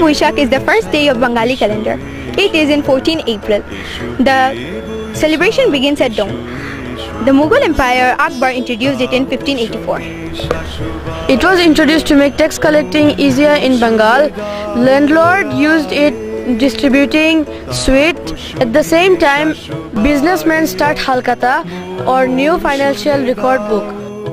Boishakh is the first day of Bengali calendar. It is in 14 April. The celebration begins at dawn. The Mughal Empire Akbar introduced it in 1584. It was introduced to make tax collecting easier in Bengal. Landlord used it distributing sweet. At the same time, businessmen start Halkata or new financial record book.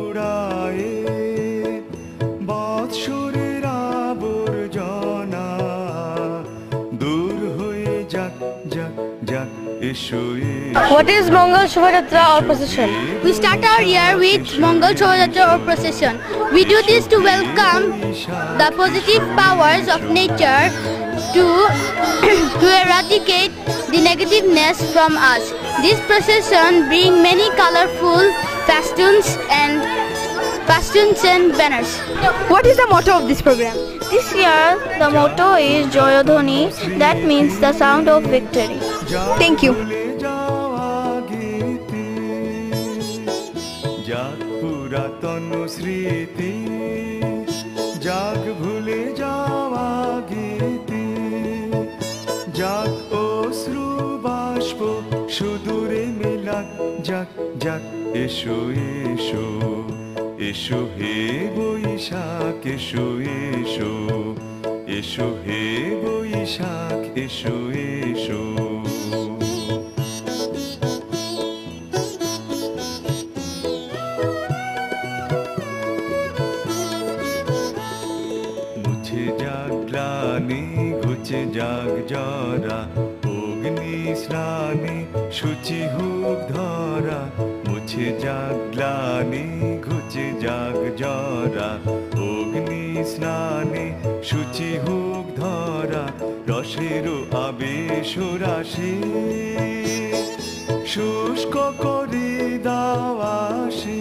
What is Mongol Shobhayatra or procession? We start our year with Mongol Shobhayatra or procession. We do this to welcome the positive powers of nature to eradicate the negativeness from us. This procession brings many colorful festoons and banners. What is the motto of this program? This year the motto is Joyodhoni, that means the sound of victory. Thank you. এসো হে বৈশাখ এসো এসো এসো হে বৈশাখ এসো এসো মুছে যাক গ্লানি ঘুচে যাক জরা অগ্নি স্নানে সূচি হোক ধরা মুছে যাক গ্লানি ঘুচে যাক জরা অগ্নি স্নানে সূচি হোক ধরা রসেরও আবেশ রাশি শুষ্ক করে দাওয়াসি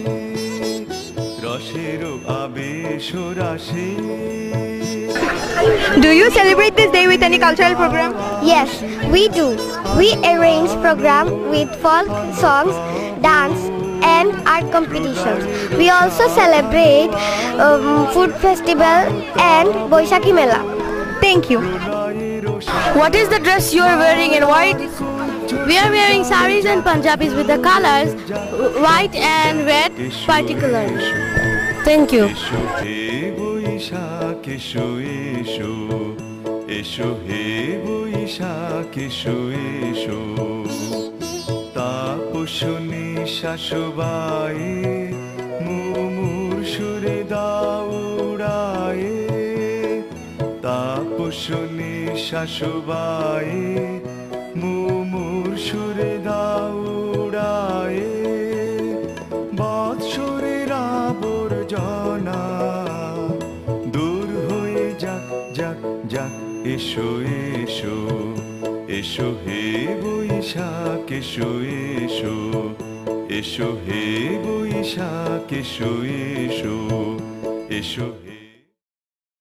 রসেরও আবেশ রাশি Do you celebrate this day with any cultural program? Yes, we do. We arrange program with folk songs, dance and art competitions. We also celebrate food festival and Boishakhi Mela. Thank you. What is the dress you are wearing and why? We are wearing saris and Punjabis with the colors white and red particularly. Thank you. এসো এসো এসো হে বৈশাখ এসো এসো তাপসনী শাশুবায়ে মুমুর সুরে দাউড়ায়ে তাপসনী শাশুবায়ে মুমুর সুরে দাউড়ায়ে বৎসরের আবর্জনা এসো এসো এসো হে বৈশাখ এসো এসো এসো হে বৈশাখ এসো এসো এসো হে